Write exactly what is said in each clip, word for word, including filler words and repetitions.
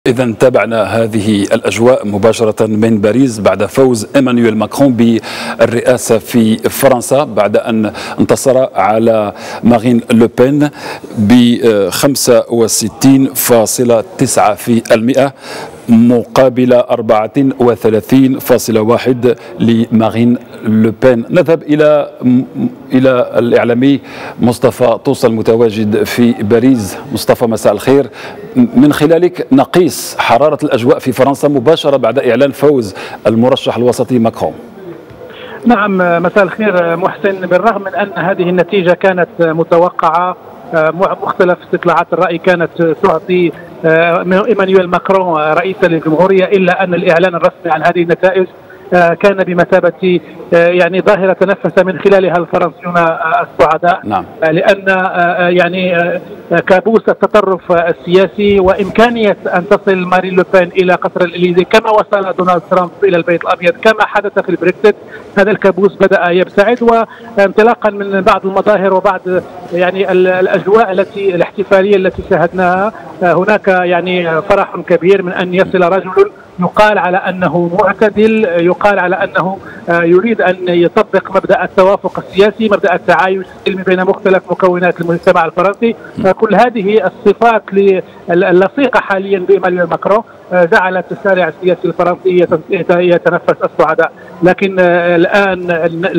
إذا تابعنا هذه الأجواء مباشرة من باريس بعد فوز إيمانويل ماكرون بالرئاسة في فرنسا بعد أن انتصر على مارين لوبين ب خمسة وستين فاصلة تسعة بالمئة مقابل أربعة وثلاثين فاصلة واحد لمارين لوبين. نذهب إلى إلى الإعلامي مصطفى طوس المتواجد في باريس. مصطفى، مساء الخير. من خلالك نقيس حرارة الأجواء في فرنسا مباشرة بعد إعلان فوز المرشح الوسطي ماكرون. نعم، مساء الخير محسن. بالرغم من أن هذه النتيجة كانت متوقعة، مختلف استطلاعات الرأي كانت تعطي إيمانويل ماكرون رئيسا للجمهورية، إلا أن الإعلان الرسمي عن هذه النتائج كان بمثابة يعني ظاهرة تنفس من خلالها الفرنسيون السعداء. نعم. لأن يعني كابوس التطرف السياسي وإمكانية أن تصل مارين لوبين إلى قصر الإليزي كما وصل دونالد ترامب إلى البيت الأبيض كما حدث في البريكسيت، هذا الكابوس بدأ يبتعد. وانطلاقا من بعض المظاهر وبعض يعني الأجواء التي الاحتفالية التي شاهدناها، هناك يعني فرح كبير من أن يصل رجل يقال على أنه معتدل، يقال على أنه يريد أن يطبق مبدأ التوافق السياسي، مبدأ التعايش السلمي بين مختلف مكونات المجتمع الفرنسي. كل هذه الصفات اللصيقة حاليا بإيمانويل ماكرون جعلت الشارع السياسي الفرنسي يتنفس السعداء. لكن الآن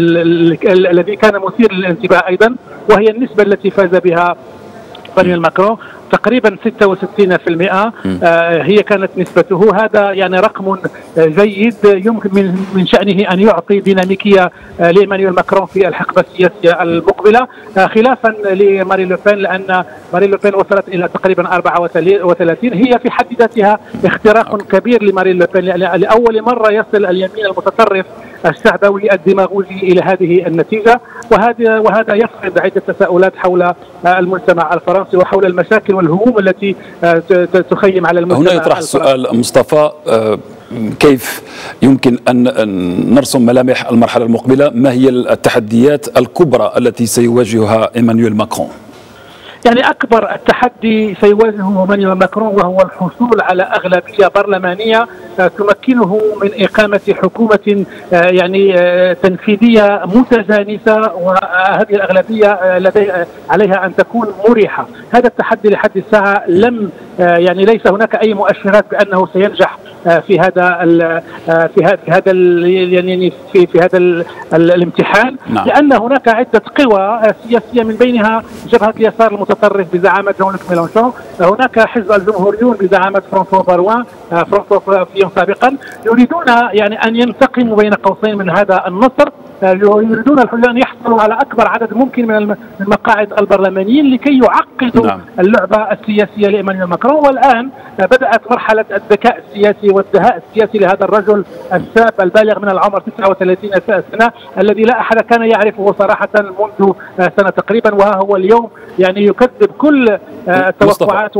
الذي كان مثير للانتباه أيضا وهي النسبة التي فاز بها إيمانويل ماكرون، تقريبا ستة وستين بالمئة آه هي كانت نسبته. هذا يعني رقم جيد يمكن من من شأنه أن يعطي ديناميكية آه لإيمانويل ماكرون في الحقبة السياسية المقبلة، آه خلافا لمارين لوبين، لأن مارين لوبين وصلت إلى تقريبا أربعة وثلاثين. هي في حد ذاتها اختراق كبير لمارين لوبين، لأول مرة يصل اليمين المتطرف الشعبوي الديماغوجي إلى هذه النتيجة، وهذا وهذا يفرض عدة تساؤلات حول المجتمع الفرنسي وحول المشاكل والهموم التي تخيم على المجتمع. هنا يطرح السؤال مصطفى، كيف يمكن أن نرسم ملامح المرحلة المقبلة؟ ما هي التحديات الكبرى التي سيواجهها إيمانويل ماكرون؟ يعني أكبر التحدي سيواجهه إيمانويل ماكرون وهو الحصول على أغلبية برلمانية تمكنه من إقامة حكومة يعني تنفيذية متجانسة، وهذه الأغلبية لدي عليها أن تكون مريحة. هذا التحدي لحد الساعة لم يعني ليس هناك أي مؤشرات بأنه سينجح في هذا في هذا يعني في في هذا الامتحان. نعم. لأن هناك عدة قوى سياسية من بينها جبهة اليسار المتطرف بزعامة جون لوك ميلانشون، هناك حزب الجمهوريون بزعامة فرانسوا باروان فرانسوا فيون سابقا، يريدون يعني أن ينتقموا بين قوسين من هذا النصر، يريدون أن يحصلوا على أكبر عدد ممكن من المقاعد البرلمانيين لكي يعقدوا نعم. اللعبة السياسية لإيمانويل ماكرون. والآن بدأت مرحلة الذكاء السياسي والدهاء السياسي لهذا الرجل الشاب البالغ من العمر تسعة وثلاثين سنة، الذي لا أحد كان يعرفه صراحة منذ سنة تقريبا، وها هو اليوم يعني يكذب كل التوقعات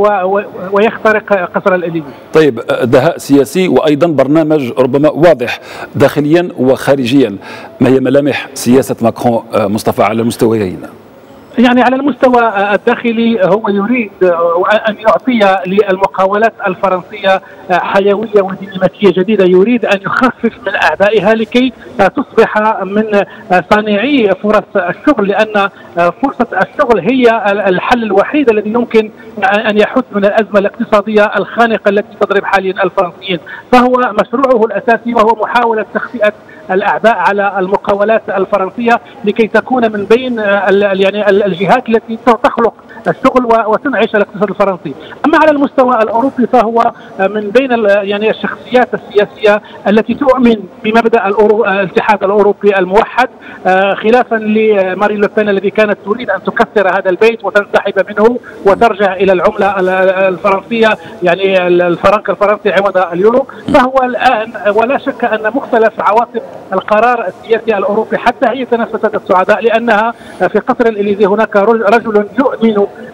ويخترق قصر الإليزي. طيب، دهاء سياسي وأيضا برنامج ربما واضح داخليا وخارجيا. ما هي ملامح سياسة ماكرون مصطفى على المستويين؟ يعني على المستوى الداخلي هو يريد أن يعطي للمقاولات الفرنسية حيوية وديناميكية جديدة، يريد أن يخفف من أعبائها لكي تصبح من صانعي فرص الشغل، لأن فرصة الشغل هي الحل الوحيد الذي يمكن أن يحد من الأزمة الاقتصادية الخانقة التي تضرب حاليا الفرنسيين. فهو مشروعه الأساسي وهو محاولة تخفئة الأعباء على المقاولات الفرنسية لكي تكون من بين يعني الجهات التي تخلق الشغل وتنعش الاقتصاد الفرنسي. أما على المستوى الأوروبي فهو من بين يعني الشخصيات السياسية التي تؤمن بمبدأ الاتحاد الأوروبي الموحد، خلافا لمارين لوبين الذي كانت تريد أن تكسر هذا البيت وتنسحب منه وترجع إلى العملة الفرنسية يعني الفرنك الفرنسي عوض اليورو. فهو الآن ولا شك أن مختلف عواقب القرار السياسي الأوروبي حتى هي تنفست السعداء، لأنها في قصر الإليزي هناك رجل يؤمن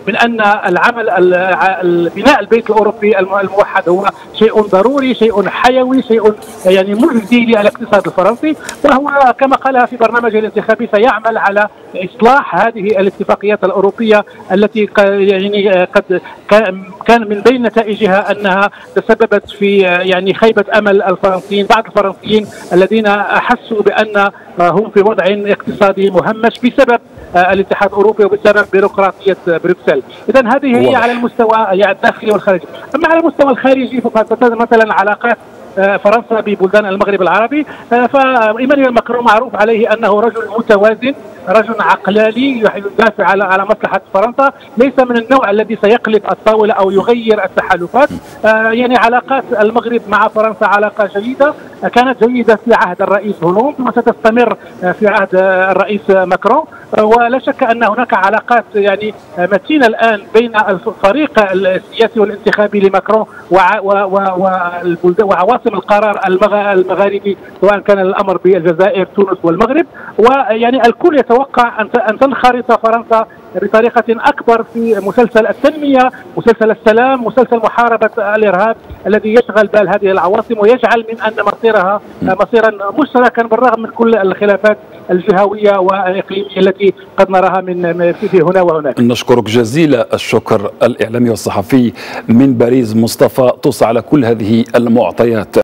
من أن العمل بناء البيت الأوروبي الموحد هو شيء ضروري، شيء حيوي، شيء يعني مجدي للاقتصاد الفرنسي، وهو كما قالها في برنامجه الانتخابي سيعمل على إصلاح هذه الاتفاقيات الأوروبية التي يعني قد كان من بين نتائجها أنها تسببت في يعني خيبة أمل الفرنسيين، بعض الفرنسيين الذين أحسوا بأن هم في وضع اقتصادي مهمش بسبب الاتحاد الاوروبي وبسبب بيروقراطيه بروكسل. اذا هذه هي على المستوى الداخلي والخارجي. اما على المستوى الخارجي فقد مثلا علاقات فرنسا ببلدان المغرب العربي، فإيمانويل ماكرون معروف عليه أنه رجل متوازن، رجل عقلاني يدافع على على مصلحة فرنسا، ليس من النوع الذي سيقلب الطاولة أو يغير التحالفات. يعني علاقات المغرب مع فرنسا علاقة جيدة، كانت جيدة في عهد الرئيس هولوند وستستمر في عهد الرئيس ماكرون، ولا شك أن هناك علاقات يعني متينة الآن بين الفريق السياسي والانتخابي لماكرون وعواصم القرار المغاربي، سواء كان الأمر بالجزائر تونس والمغرب. ويعني الكل يتوقع أن تنخرط فرنسا بطريقة أكبر في مسلسل التنمية، مسلسل السلام، مسلسل محاربة الإرهاب الذي يشغل بال هذه العواصم ويجعل من أن مصيرها مصيرا مشتركا بالرغم من كل الخلافات الجهوية والإقليمية التي قد نراها من في هنا وهناك. نشكرك جزيل الشكر الإعلامي والصحفي من باريس مصطفى طوس على كل هذه المعطيات.